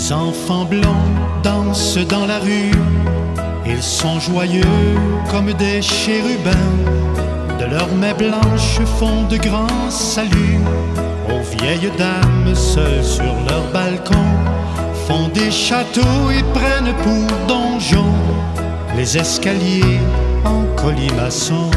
Les enfants blancs dansent dans la rue. Ils sont joyeux comme des chérubins. De leurs mains blanches font de grands saluts aux vieilles dames seules sur leur balcon. Font des châteaux et prennent pour donjons les escaliers en colimaçon.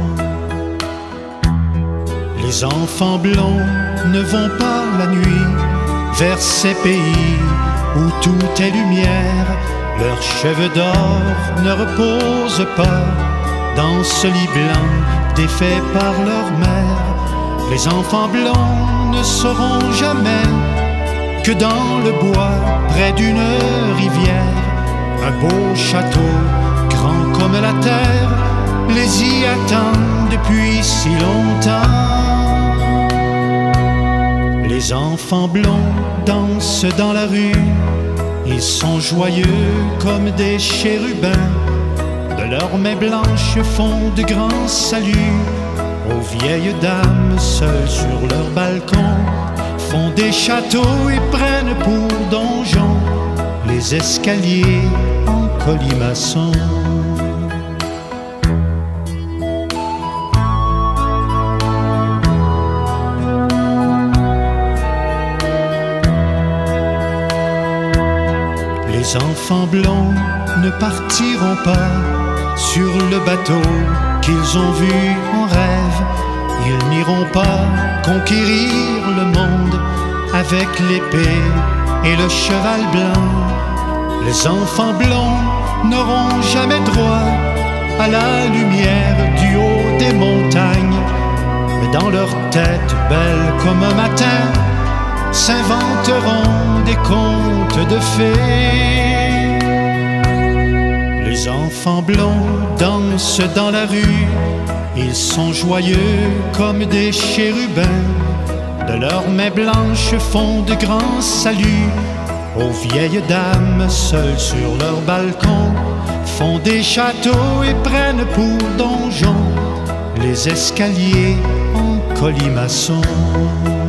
Les enfants blancs ne vont pas la nuit vers ces pays où tout est lumière. Leurs cheveux d'or ne reposent pas dans ce lit blanc défait par leur mère. Les enfants blancs ne sauront jamais que dans le bois, près d'une rivière, un beau château, grand comme la terre, les y attend depuis si longtemps. Les enfants blancs dansent dans la rue. Ils sont joyeux comme des chérubins. De leurs mains blanches font de grands saluts aux vieilles dames seules sur leur balcon. Font des châteaux et prennent pour donjons les escaliers en colimaçon. Les enfants blancs ne partiront pas sur le bateau qu'ils ont vu en rêve. Ils n'iront pas conquérir le monde avec l'épée et le cheval blanc. Les enfants blancs n'auront jamais droit à la lumière du haut des montagnes. Mais dans leur tête belle comme un matin, s'inventeront des contes de fées. Les enfants blancs dansent dans la rue. Ils sont joyeux comme des chérubins. De leurs mains blanches font de grands saluts aux vieilles dames seules sur leur balcon. Font des châteaux et prennent pour donjons les escaliers en colimaçon.